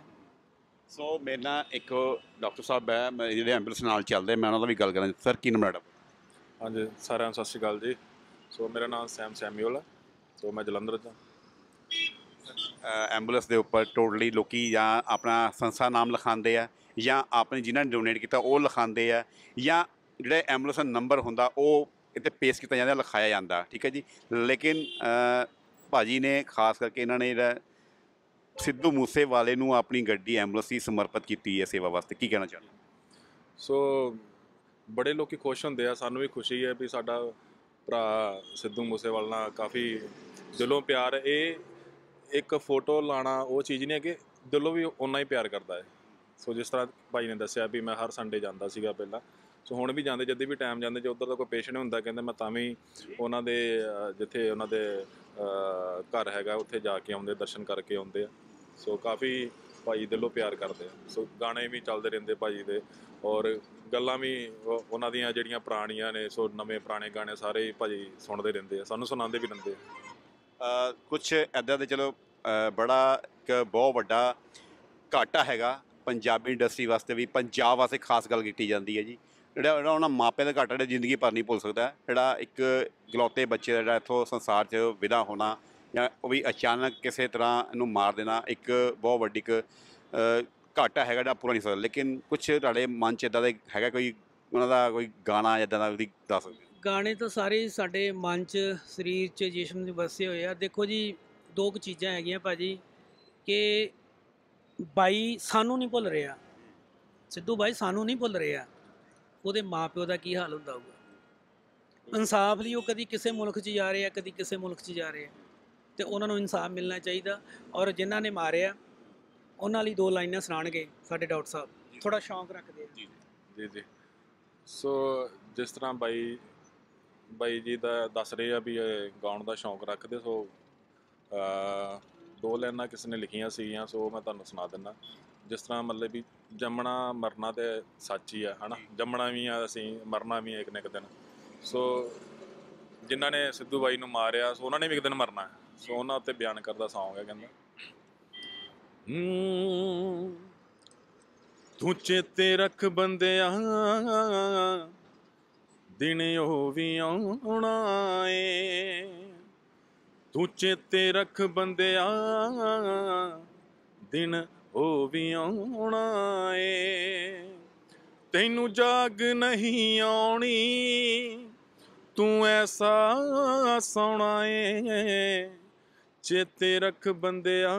A: ਸੋ ਮੇਰੇ ਨਾਲ ਇੱਕ ਡਾਕਟਰ ਸਾਹਿਬ ਹੈ, ਮੈਂ ਜਿਹੜੇ ਐਂਬੂਲੈਂਸ ਨਾਲ ਚੱਲਦੇ, ਮੈਂ ਉਹਨਾਂ ਦਾ ਵੀ ਗੱਲ ਕਰਾਂ। ਸਰ ਕੀ ਨਾਮ ਤੁਹਾਡਾ?
C: ਹਾਂਜੀ, ਸਾਰਿਆਂ ਨੂੰ ਸਤਿ ਸ਼੍ਰੀ ਅਕਾਲ ਜੀ। ਸੋ ਮੇਰਾ ਨਾਮ ਸੈਮ ਸੈਮੂਅਲ ਹੈ, ਸੋ ਮੈਂ ਜਲੰਧਰ ਦਾ।
A: ਐਂਬੂਲੈਂਸ ਦੇ ਉੱਪਰ ਟੋਟਲੀ ਲੋਕੀ ਜਾਂ ਆਪਣਾ ਸੰਸਥਾ ਨਾਮ ਲਿਖਾਉਂਦੇ ਆ, ਜਾਂ ਆਪਣੇ ਜਿਨ੍ਹਾਂ ਨੇ ਡੋਨੇਟ ਕੀਤਾ ਉਹ ਲਿਖਾਉਂਦੇ ਆ, ਜਾਂ ਜਿਹੜਾ ਐਂਬੂਲੈਂਸ ਦਾ ਨੰਬਰ ਹੁੰਦਾ ਉਹ ਇੱਥੇ ਪੇਸ਼ ਕੀਤਾ ਜਾਂਦਾ, ਲਿਖਾਇਆ ਜਾਂਦਾ, ਠੀਕ ਹੈ ਜੀ। ਲੇਕਿਨ ਭਾਜੀ ਨੇ ਖਾਸ ਕਰਕੇ ਇਹਨਾਂ ਨੇ ਜਿਹੜਾ ਸਿੱਧੂ ਮੂਸੇ ਵਾਲੇ ਨੂੰ ਆਪਣੀ ਗੱਡੀ ਐਂਬੂਲੈਂਸ ਹੀ ਸਮਰਪਿਤ ਕੀਤੀ ਹੈ ਸੇਵਾ ਵਾਸਤੇ, ਕੀ ਕਹਿਣਾ ਚਾਹੁੰਦੇ?
C: ਸੋ ਬੜੇ ਲੋਕੀ ਖੁਸ਼ ਹੁੰਦੇ ਆ, ਸਾਨੂੰ ਵੀ ਖੁਸ਼ੀ ਹੈ ਵੀ ਸਾਡਾ ਭਰਾ ਸਿੱਧੂ ਮੂਸੇਵਾਲੇ ਨਾਲ ਕਾਫੀ ਦਿਲੋਂ ਪਿਆਰ। ਇਹ ਇੱਕ ਫੋਟੋ ਲਾਉਣਾ ਉਹ ਚੀਜ਼ ਨਹੀਂ ਹੈ ਕਿ ਦਿਲੋਂ ਵੀ ਓਨਾ ਹੀ ਪਿਆਰ ਕਰਦਾ ਹੈ। ਸੋ ਜਿਸ ਤਰ੍ਹਾਂ ਭਾਈ ਨੇ ਦੱਸਿਆ ਵੀ ਮੈਂ ਹਰ ਸੰਡੇ ਜਾਂਦਾ ਸੀਗਾ ਪਹਿਲਾਂ, ਸੋ ਹੁਣ ਵੀ ਜਾਂਦੇ, ਜਦੋਂ ਵੀ ਟਾਈਮ ਜਾਂਦੇ, ਜੇ ਉੱਧਰ ਦਾ ਕੋਈ ਪੇਸ਼ੈਂਟ ਹੁੰਦਾ ਕਹਿੰਦੇ ਮੈਂ ਤਾਂ ਵੀ ਉਹਨਾਂ ਦੇ ਜਿੱਥੇ ਉਹਨਾਂ ਦੇ ਘਰ ਹੈਗਾ ਉੱਥੇ ਜਾ ਕੇ ਆਉਂਦੇ, ਦਰਸ਼ਨ ਕਰਕੇ ਆਉਂਦੇ ਆ। ਸੋ ਕਾਫੀ ਭਾਈ ਦਿਲੋਂ ਪਿਆਰ ਕਰਦੇ ਆ। ਸੋ ਗਾਣੇ ਵੀ ਚੱਲਦੇ ਰਹਿੰਦੇ ਭਾਜੀ ਦੇ, ਔਰ ਗੱਲਾਂ ਵੀ ਉਹਨਾਂ ਦੀਆਂ ਜਿਹੜੀਆਂ ਪੁਰਾਣੀਆਂ ਨੇ, ਸੋ ਨਵੇਂ ਪੁਰਾਣੇ ਗਾਣੇ ਸਾਰੇ ਭਾਜੀ ਸੁਣਦੇ ਰਹਿੰਦੇ ਆ, ਸਾਨੂੰ ਸੁਣਾਉਂਦੇ ਵੀ ਰਹਿੰਦੇ ਆ।
A: ਕੁਛ ਇੱਦਾਂ ਦੇ ਚਲੋ ਬੜਾ ਇੱਕ ਬਹੁਤ ਵੱਡਾ ਘਾਟਾ ਹੈਗਾ ਪੰਜਾਬੀ ਇੰਡਸਟਰੀ ਵਾਸਤੇ ਵੀ ਪੰਜਾਬ ਵਾਸਤੇ ਖਾਸ ਗੱਲ ਕੀਤੀ ਜਾਂਦੀ ਹੈ ਜੀ। ਜਿਹੜਾ ਜਿਹੜਾ ਉਹਨਾਂ ਮਾਪਿਆਂ ਦਾ ਘਾਟਾ ਜਿਹੜਾ ਜ਼ਿੰਦਗੀ ਭਰ ਨਹੀਂ ਭੁੱਲ ਸਕਦਾ, ਜਿਹੜਾ ਇੱਕ ਇਕਲੌਤੇ ਬੱਚੇ ਦਾ ਜਿਹੜਾ ਇੱਥੋਂ ਸੰਸਾਰ 'ਚ ਵਿਦਾ ਹੋਣਾ ਜਾਂ ਉਹ ਵੀ ਅਚਾਨਕ ਕਿਸੇ ਤਰ੍ਹਾਂ ਇਹਨੂੰ ਮਾਰ ਦੇਣਾ, ਇੱਕ ਬਹੁਤ ਵੱਡੀ ਇੱਕ ਘਾਟਾ ਹੈਗਾ ਜਿਹੜਾ ਪੂਰਾ ਨਹੀਂ ਸਕਦਾ। ਲੇਕਿਨ ਕੁਛ ਤੁਹਾਡੇ ਮਨ 'ਚ ਇੱਦਾਂ ਦਾ ਹੈਗਾ ਕੋਈ ਉਹਨਾਂ ਦਾ ਕੋਈ ਗਾਣਾ ਇੱਦਾਂ ਦਾ ਉਹਦੀ ਦੱਸ ਸਕਦੇ?
B: ਗਾਣੇ ਤਾਂ ਸਾਰੇ ਹੀ ਸਾਡੇ ਮਨ 'ਚ ਸਰੀਰ 'ਚ ਜਿਸਮ 'ਚ ਵਸੇ ਹੋਏ ਆ। ਦੇਖੋ ਜੀ, ਦੋ ਕੁ ਚੀਜ਼ਾਂ ਹੈਗੀਆਂ ਭਾਜੀ ਕਿ ਬਾਈ ਸਾਨੂੰ ਨਹੀਂ ਭੁੱਲ ਰਿਹਾ, ਸਿੱਧੂ ਬਾਈ ਸਾਨੂੰ ਨਹੀਂ ਭੁੱਲ ਰਿਹਾ, ਉਹਦੇ ਮਾਂ ਪਿਓ ਦਾ ਕੀ ਹਾਲ ਹੁੰਦਾ ਹੋਊਗਾ। ਇਨਸਾਫ ਲਈ ਉਹ ਕਦੀ ਕਿਸੇ ਮੁਲਕ 'ਚ ਜਾ ਰਹੇ ਆ, ਕਦੀ ਕਿਸੇ ਮੁਲਕ 'ਚ ਜਾ ਰਹੇ ਆ, ਅਤੇ ਉਹਨਾਂ ਨੂੰ ਇਨਸਾਫ ਮਿਲਣਾ ਚਾਹੀਦਾ। ਔਰ ਜਿਨ੍ਹਾਂ ਨੇ ਮਾਰਿਆ ਉਹਨਾਂ ਲਈ ਦੋ ਲਾਈਨਾਂ ਸੁਣਾਉਣਗੇ ਸਾਡੇ ਡਾਕਟਰ ਸਾਹਿਬ, ਥੋੜ੍ਹਾ ਸ਼ੌਂਕ ਰੱਖਦੇ ਆ।
C: ਜੀ ਜੀ ਸੋ ਜਿਸ ਤਰ੍ਹਾਂ ਬਾਈ ਬਾਈ ਜੀ ਦਾ ਦੱਸ ਰਹੇ ਆ ਵੀ ਇਹ ਗਾਉਣ ਦਾ ਸ਼ੌਂਕ ਰੱਖਦੇ, ਸੋ ਦੋ ਲਾਈਨਾਂ ਕਿਸੇ ਨੇ ਲਿਖੀਆਂ ਸੀਗੀਆਂ, ਸੋ ਮੈਂ ਤੁਹਾਨੂੰ ਸੁਣਾ ਦਿੰਦਾ। ਜਿਸ ਤਰ੍ਹਾਂ ਮਤਲਬ ਵੀ ਜੰਮਣਾ ਮਰਨਾ ਤਾਂ ਸੱਚ ਹੀ ਆ, ਹੈ ਨਾ। ਜੰਮਣਾ ਵੀ ਆ ਅਸੀਂ, ਮਰਨਾ ਵੀ ਆ ਇੱਕ ਨਾ ਇੱਕ ਦਿਨ। ਸੋ ਜਿਨ੍ਹਾਂ ਨੇ ਸਿੱਧੂ ਬਾਈ ਨੂੰ ਮਾਰਿਆ, ਸੋ ਉਹਨਾਂ ਨੇ ਵੀ ਇੱਕ ਦਿਨ ਮਰਨਾ। ਸੋ ਉਹਨਾਂ ਉੱਤੇ ਬਿਆਨ ਕਰਦਾ ਸੌਂਗ ਹੈ, ਕਹਿੰਦਾ ਤੂੰ ਚੇਤੇ ਰੱਖ ਬੰਦਿਆ ਦਿਨ ਉਹ ਵੀ ਆਉਣਾ ਏ, ਤੂੰ ਚੇਤੇ ਰੱਖ ਬੰਦਿਆ ਦਿਨ ਉਹ ਵੀ ਆਉਣਾ ਏ, ਤੈਨੂੰ ਜਾਗ ਨਹੀਂ ਆਉਣੀ ਤੂੰ ਐਸਾ ਸੋਹਣਾ ਏ, ਚੇਤੇ ਰੱਖ ਬੰਦਿਆ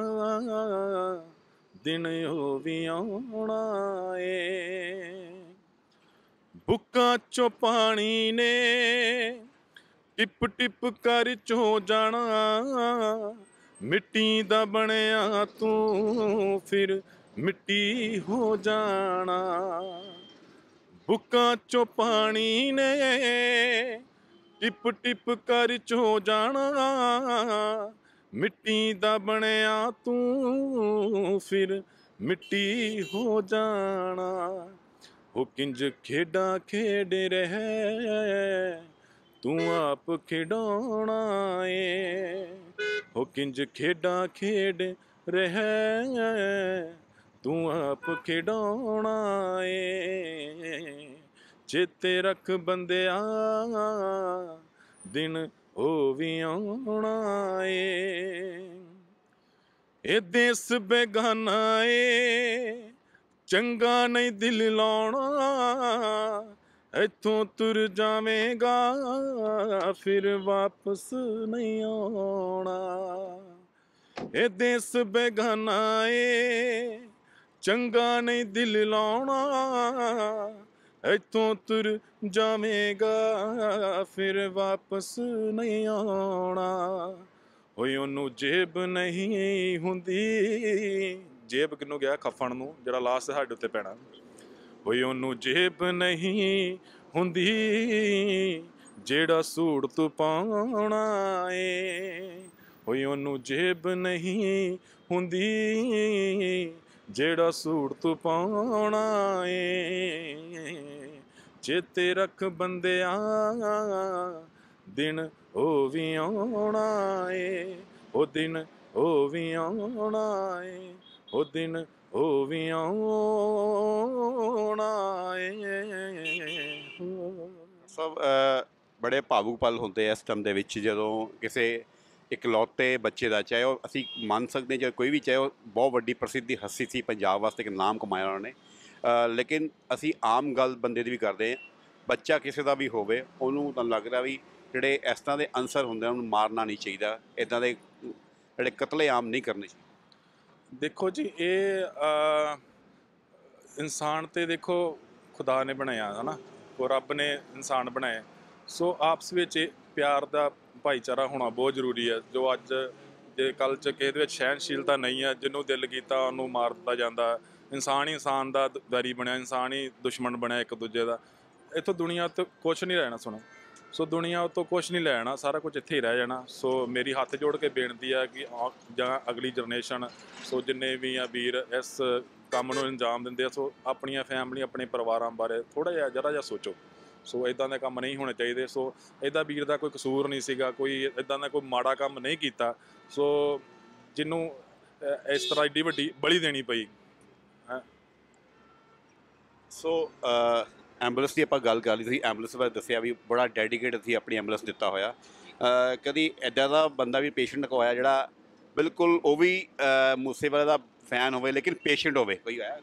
C: ਦਿਨ ਉਹ ਵੀ ਆਉਣਾ ਏ। ਬੁੱਕਾਂ ਚੋਂ ਪਾਣੀ ਨੇ ਟਿਪ ਟਿਪ ਕਰ ਚੋ ਜਾਣਾ, ਮਿੱਟੀ ਦਾ ਬਣਿਆ ਤੂੰ ਫਿਰ ਮਿੱਟੀ ਹੋ ਜਾਣਾ। ਬੁੱਕਾਂ ਚੋਂ ਪਾਣੀ ਨੇ ਟਿਪ ਟਿਪ ਕਰ ਚੋ ਜਾਣਾ, ਮਿੱਟੀ ਦਾ ਬਣਿਆ ਤੂੰ ਫਿਰ ਮਿੱਟੀ ਹੋ ਜਾਣਾ। ਉਹ ਕਿੰਜ ਖੇਡਾਂ ਖੇਡ ਰਹਿ ਤੂੰ ਆਪ ਖਿਡਾਉਣਾ ਏ, ਉਹ ਕਿੰਜ ਖੇਡਾਂ ਖੇਡ ਰਹਿ ਤੂੰ ਆਪ ਖਿਡਾਉਣਾ ਏ, ਚੇਤੇ ਰੱਖ ਬੰਦਿਆ ਦਿਨ ਉਹ ਵੀ ਆਉਣਾ ਏ। ਇਹ ਦੇਸ ਬੇਗਾਨਾ ਏ ਚੰਗਾ ਨਹੀਂ ਦਿਲ ਲਾਉਣਾ, ਇੱਥੋਂ ਤੁਰ ਜਾਵੇਂਗਾ ਫਿਰ ਵਾਪਸ ਨਹੀਂ ਆਉਣਾ। ਇਹ ਦੇਸ ਬੇਗਾਨਾ ਏ ਚੰਗਾ ਨਹੀਂ ਦਿਲ ਲਾਉਣਾ, ਇੱਥੋਂ ਤੁਰ ਜਾਵੇਂਗਾ ਫਿਰ ਵਾਪਸ ਨਹੀਂ ਆਉਣਾ। ਓਏ ਉਹਨੂੰ ਜੇਬ ਨਹੀਂ ਹੁੰਦੀ, ਜੇਬ ਕਿਹਨੂੰ ਗਿਆ ਖੱਫਣ ਨੂੰ, ਜਿਹੜਾ ਲਾਸਟ ਸਾਡੇ ਉੱਤੇ ਪੈਣਾ। ਓਏ ਉਹਨੂੰ ਜੇਬ ਨਹੀਂ ਹੁੰਦੀ ਜਿਹੜਾ ਸੂਟ ਤੂੰ ਪਾਉਣਾ ਏ, ਓਏ ਉਹਨੂੰ ਜੇਬ ਨਹੀਂ ਹੁੰਦੀ ਜਿਹੜਾ ਸੂਟ ਤੂੰ ਪਾਉਣਾ ਏ, ਚੇਤੇ ਰੱਖ ਬੰਦਿਆ ਦਿਨ ਉਹ ਵੀ ਆਉਣਾ ਏ, ਉਹ ਦਿਨ ਉਹ ਵੀ ਆਉਣਾ ਏ, ਉਹ ਦਿਨ ਉਹ ਵੀ ਆਉਣਾ ਏ।
A: ਸਭ ਬੜੇ ਭਾਵੁਕ ਪਲ ਹੁੰਦੇ ਆ ਇਸ ਟਾਈਮ ਦੇ ਵਿੱਚ, ਜਦੋਂ ਕਿਸੇ ਇਕਲੌਤੇ ਬੱਚੇ ਦਾ, ਚਾਹੇ ਉਹ ਅਸੀਂ ਮੰਨ ਸਕਦੇ ਚਾਹੇ ਕੋਈ ਵੀ, ਚਾਹੇ ਉਹ ਬਹੁਤ ਵੱਡੀ ਪ੍ਰਸਿੱਧੀ ਹਸਤੀ ਸੀ, ਪੰਜਾਬ ਵਾਸਤੇ ਇੱਕ ਨਾਮ ਕਮਾਇਆ ਉਹਨਾਂ ਨੇ, ਲੇਕਿਨ ਅਸੀਂ ਆਮ ਗੱਲ ਬੰਦੇ ਦੀ ਵੀ ਕਰਦੇ ਹਾਂ। ਬੱਚਾ ਕਿਸੇ ਦਾ ਵੀ ਹੋਵੇ, ਉਹਨੂੰ ਤੁਹਾਨੂੰ ਲੱਗਦਾ ਵੀ ਜਿਹੜੇ ਇਸ ਤਰ੍ਹਾਂ ਦੇ ਅਨਸਰ ਹੁੰਦੇ ਉਹਨੂੰ ਮਾਰਨਾ ਨਹੀਂ ਚਾਹੀਦਾ, ਇੱਦਾਂ ਦੇ ਜਿਹੜੇ ਕਤਲੇਆਮ ਨਹੀਂ ਕਰਨੇ ਚਾਹੀਦੇ।
C: ਦੇਖੋ ਜੀ, ਇਹ ਇਨਸਾਨ ਤੇ ਦੇਖੋ ਖੁਦਾ ਨੇ ਬਣਾਇਆ ਹੈ ਨਾ, ਉਹ ਰੱਬ ਨੇ ਇਨਸਾਨ ਬਣਾਏ, ਸੋ ਆਪਸ ਵਿੱਚ ਪਿਆਰ ਦਾ ਭਾਈਚਾਰਾ ਹੋਣਾ ਬਹੁਤ ਜ਼ਰੂਰੀ ਹੈ। ਜੋ ਅੱਜ ਦੇ ਕੱਲ੍ਹ 'ਚ ਕਿਸੇ ਦੇ ਵਿੱਚ ਸਹਿਣਸ਼ੀਲਤਾ ਨਹੀਂ ਹੈ, ਜਿਹਨੂੰ ਦਿਲ ਕੀਤਾ ਉਹਨੂੰ ਮਾਰ ਦਿੱਤਾ ਜਾਂਦਾ। ਇਨਸਾਨ ਹੀ ਇਨਸਾਨ ਦਾ ਵੈਰੀ ਬਣਿਆ, ਇਨਸਾਨ ਹੀ ਦੁਸ਼ਮਣ ਬਣਿਆ ਇੱਕ ਦੂਜੇ ਦਾ। ਇੱਥੋਂ ਦੁਨੀਆ ਤੋਂ ਕੁਛ ਨਹੀਂ ਰਹਿਣਾ, ਸੁਣੋ, ਸੋ ਦੁਨੀਆ ਉੱਤੋਂ ਕੁਛ ਨਹੀਂ ਲੈਣਾ, ਸਾਰਾ ਕੁਝ ਇੱਥੇ ਹੀ ਰਹਿ ਜਾਣਾ। ਸੋ ਮੇਰੀ ਹੱਥ ਜੋੜ ਕੇ ਬੇਨਤੀ ਹੈ ਕਿ ਜਾਂ ਅਗਲੀ ਜਨਰੇਸ਼ਨ, ਸੋ ਜਿੰਨੇ ਵੀ ਆ ਵੀਰ ਇਸ ਕੰਮ ਨੂੰ ਅੰਜਾਮ ਦਿੰਦੇ ਆ, ਸੋ ਆਪਣੀਆਂ ਫੈਮਲੀ ਆਪਣੇ ਪਰਿਵਾਰਾਂ ਬਾਰੇ ਥੋੜ੍ਹਾ ਜਿਹਾ ਜਰਾ ਜਿਹਾ ਸੋਚੋ। ਸੋ ਇੱਦਾਂ ਦੇ ਕੰਮ ਨਹੀਂ ਹੋਣੇ ਚਾਹੀਦੇ। ਸੋ ਇੱਦਾਂ ਵੀਰ ਦਾ ਕੋਈ ਕਸੂਰ ਨਹੀਂ ਸੀਗਾ, ਕੋਈ ਇੱਦਾਂ ਦਾ ਕੋਈ ਮਾੜਾ ਕੰਮ ਨਹੀਂ ਕੀਤਾ, ਸੋ ਜਿਹਨੂੰ ਇਸ ਤਰ੍ਹਾਂ ਐਡੀ ਵੱਡੀ ਬਲੀ ਦੇਣੀ ਪਈ ਹੈ।
A: ਸੋ ਐਂਬੂਲੈਂਸ ਦੀ ਆਪਾਂ ਗੱਲ ਕਰ ਲਈ ਸੀ, ਐਂਬੂਲੈਂਸ ਬਾਰੇ ਦੱਸਿਆ ਵੀ ਬੜਾ ਡੈਡੀਕੇਟਡ ਸੀ ਆਪਣੀ ਐਂਬੂਲੈਂਸ ਦਿੱਤਾ ਹੋਇਆ। ਅ, ਕਦੀ ਐਦਾਂ ਦਾ ਬੰਦਾ ਵੀ ਪੇਸ਼ੈਂਟ ਰਖਵਾਇਆ ਜਿਹੜਾ ਬਿਲਕੁਲ ਉਹ ਵੀ ਅ, ਮੂਸੇਵਾਲੇ ਦਾ ਫੈਨ ਹੋਵੇ ਲੇਕਿਨ ਪੇਸ਼ੈਂਟ ਹੋਵੇ, ਕੋਈ ਹੋਇਆ?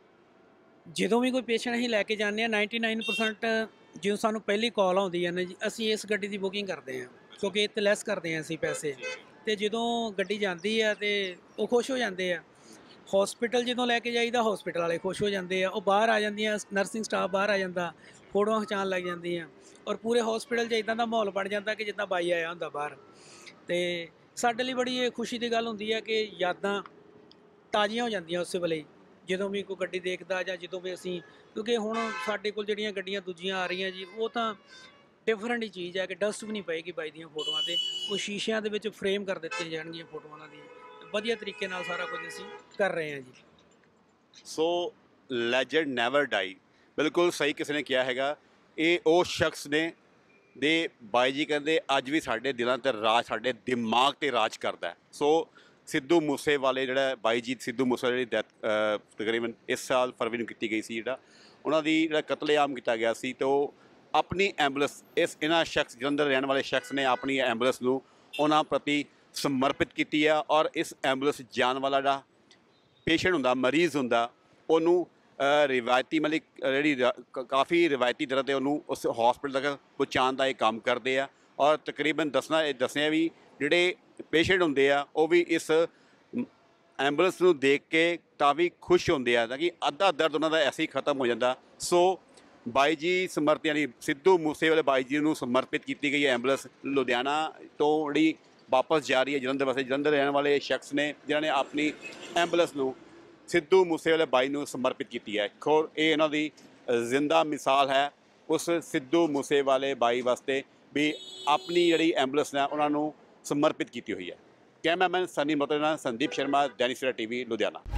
B: ਜਦੋਂ ਵੀ ਕੋਈ ਪੇਸ਼ੈਂਟ ਅਸੀਂ ਲੈ ਕੇ ਜਾਂਦੇ ਹਾਂ ਨਾਈਨਟੀ ਨਾਈਨ ਪਰਸੈਂਟ ਜਦੋਂ ਸਾਨੂੰ ਪਹਿਲੀ ਕਾਲ ਆਉਂਦੀ ਹੈ ਨਾ ਜੀ, ਅਸੀਂ ਇਸ ਗੱਡੀ ਦੀ ਬੁਕਿੰਗ ਕਰਦੇ ਹਾਂ ਕਿਉਂਕਿ ਇਹ 'ਤੇ ਲੈਸ ਕਰਦੇ ਹਾਂ ਅਸੀਂ ਪੈਸੇ। ਅਤੇ ਜਦੋਂ ਗੱਡੀ ਜਾਂਦੀ ਆ ਅਤੇ ਉਹ ਖੁਸ਼ ਹੋ ਜਾਂਦੇ ਆ। ਹੌਸਪੀਟਲ ਜਦੋਂ ਲੈ ਕੇ ਜਾਈਦਾ ਹੌਸਪੀਟਲ ਵਾਲੇ ਖੁਸ਼ ਹੋ ਜਾਂਦੇ ਆ, ਉਹ ਬਾਹਰ ਆ ਜਾਂਦੀਆਂ, ਨਰਸਿੰਗ ਸਟਾਫ ਬਾਹਰ ਆ ਜਾਂਦਾ, ਫੋਟੋਆਂ ਖਿਚਾਉਣ ਲੱਗ ਜਾਂਦੀਆਂ ਔਰ ਪੂਰੇ ਹੌਸਪੀਟਲ 'ਚ ਇੱਦਾਂ ਦਾ ਮਾਹੌਲ ਬਣ ਜਾਂਦਾ ਕਿ ਜਿੱਦਾਂ ਬਾਈ ਆਇਆ ਹੁੰਦਾ ਬਾਹਰ। ਅਤੇ ਸਾਡੇ ਲਈ ਬੜੀ ਇਹ ਖੁਸ਼ੀ ਦੀ ਗੱਲ ਹੁੰਦੀ ਹੈ ਕਿ ਯਾਦਾਂ ਤਾਜ਼ੀਆਂ ਹੋ ਜਾਂਦੀਆਂ ਉਸੇ ਵੇਲੇ ਜਦੋਂ ਵੀ ਕੋਈ ਗੱਡੀ ਦੇਖਦਾ ਜਾਂ ਜਦੋਂ ਵੀ ਅਸੀਂ, ਕਿਉਂਕਿ ਹੁਣ ਸਾਡੇ ਕੋਲ ਜਿਹੜੀਆਂ ਗੱਡੀਆਂ ਦੂਜੀਆਂ ਆ ਰਹੀਆਂ ਜੀ ਉਹ ਤਾਂ ਡਿਫਰੈਂਟ ਹੀ ਚੀਜ਼ ਹੈ ਕਿ ਡਸਟ ਵੀ ਨਹੀਂ ਪਏਗੀ ਬਾਈ ਦੀਆਂ ਫੋਟੋਆਂ 'ਤੇ। ਉਹ ਸ਼ੀਸ਼ਿਆਂ ਦੇ ਵਿੱਚ ਫਰੇਮ ਕਰ ਦਿੱਤੀਆਂ ਜਾਣਗੀਆਂ ਫੋਟੋਆਂ ਉਹਨਾਂ ਦੀਆਂ। ਵਧੀਆ ਤਰੀਕੇ ਨਾਲ ਸਾਰਾ ਕੁਝ ਅਸੀਂ ਕਰ ਰਹੇ ਹਾਂ ਜੀ।
A: ਸੋ ਲੈਜੈਂਡ ਨੈਵਰ ਡਾਈ, ਬਿਲਕੁਲ ਸਹੀ ਕਿਸੇ ਨੇ ਕਿਹਾ ਹੈਗਾ। ਇਹ ਉਹ ਸ਼ਖਸ ਨੇ ਦੇ ਬਾਈ ਜੀ ਕਹਿੰਦੇ ਅੱਜ ਵੀ ਸਾਡੇ ਦਿਲਾਂ 'ਤੇ ਰਾਜ, ਸਾਡੇ ਦਿਮਾਗ 'ਤੇ ਰਾਜ ਕਰਦਾ। ਸੋ ਸਿੱਧੂ ਮੂਸੇਵਾਲੇ ਜਿਹੜਾ ਬਾਈ ਜੀ ਸਿੱਧੂ ਮੂਸੇਵਾਲੇ ਦੀ ਡੈਥ ਤਕਰੀਬਨ ਇਸ ਸਾਲ ਫਰਵਰੀ ਨੂੰ ਕੀਤੀ ਗਈ ਸੀ, ਜਿਹੜਾ ਉਹਨਾਂ ਦੀ ਜਿਹੜਾ ਕਤਲੇਆਮ ਕੀਤਾ ਗਿਆ ਸੀ, ਅਤੇ ਉਹ ਆਪਣੀ ਐਂਬੂਲੈਂਸ ਇਸ ਇਹਨਾਂ ਸ਼ਖਸ ਜਲੰਧਰ ਰਹਿਣ ਵਾਲੇ ਸ਼ਖਸ ਨੇ ਆਪਣੀ ਐਂਬੂਲੈਂਸ ਨੂੰ ਉਹਨਾਂ ਪ੍ਰਤੀ ਸਮਰਪਿਤ ਕੀਤੀ ਆ। ਔਰ ਇਸ ਐਂਬੂਲੈਂਸ ਜਾਣ ਵਾਲਾ ਜਿਹੜਾ ਪੇਸ਼ੈਂਟ ਹੁੰਦਾ, ਮਰੀਜ਼ ਹੁੰਦਾ, ਉਹਨੂੰ ਰਿਵਾਇਤੀ ਮਤਲਬ ਜਿਹੜੀ ਕਾਫੀ ਰਿਵਾਇਤੀ ਤਰ੍ਹਾਂ 'ਤੇ ਉਹਨੂੰ ਉਸ ਹੌਸਪੀਟਲ ਤੱਕ ਪਹੁੰਚਾਉਣ ਦਾ ਇਹ ਕੰਮ ਕਰਦੇ ਆ। ਔਰ ਤਕਰੀਬਨ ਦੱਸਣਾ ਇਹ ਦੱਸਿਆ ਵੀ ਜਿਹੜੇ ਪੇਸ਼ੈਂਟ ਹੁੰਦੇ ਆ ਉਹ ਵੀ ਇਸ ਐਂਬੂਲੈਂਸ ਨੂੰ ਦੇਖ ਕੇ ਕਾਫੀ ਖੁਸ਼ ਹੁੰਦੇ ਆ ਤਾਂ ਕਿ ਅੱਧਾ ਦਰਦ ਉਹਨਾਂ ਦਾ ਐਸੇ ਹੀ ਖਤਮ ਹੋ ਜਾਂਦਾ। ਸੋ ਬਾਈ ਜੀ ਸਮਰਪਿਤ ਯਾਨੀ ਸਿੱਧੂ ਮੂਸੇਵਾਲੇ ਬਾਈ ਜੀ ਨੂੰ ਸਮਰਪਿਤ ਕੀਤੀ ਗਈ ਐਂਬੂਲੈਂਸ ਲੁਧਿਆਣਾ ਤੋਂ ਜਿਹੜੀ ਵਾਪਸ ਜਾ ਰਹੀ ਹੈ ਜਲੰਧਰ ਵਾਸਤੇ। ਜਲੰਧਰ ਰਹਿਣ ਵਾਲੇ ਸ਼ਖਸ ਨੇ ਜਿਨ੍ਹਾਂ ਨੇ ਆਪਣੀ ਐਂਬੂਲੈਂਸ ਨੂੰ ਸਿੱਧੂ ਮੂਸੇਵਾਲੇ ਬਾਈ ਨੂੰ ਸਮਰਪਿਤ ਕੀਤੀ ਹੈ। ਖੋਰ ਇਹ ਇਹਨਾਂ ਦੀ ਜ਼ਿੰਦਾ ਮਿਸਾਲ ਹੈ ਉਸ ਸਿੱਧੂ ਮੂਸੇਵਾਲੇ ਬਾਈ ਵਾਸਤੇ ਵੀ ਆਪਣੀ ਜਿਹੜੀ ਐਂਬੂਲੈਂਸ ਹੈ ਉਹਨਾਂ ਨੂੰ ਸਮਰਪਿਤ ਕੀਤੀ ਹੋਈ ਹੈ। ਕੈਮਰਾਮੈਨ ਸਨੀ ਮੋਟਰ ਨਾਲ ਸੰਦੀਪ ਸ਼ਰਮਾ, ਦੈਨਿਕ ਸਵੇਰਾ ਟੀਵੀ, ਲੁਧਿਆਣਾ।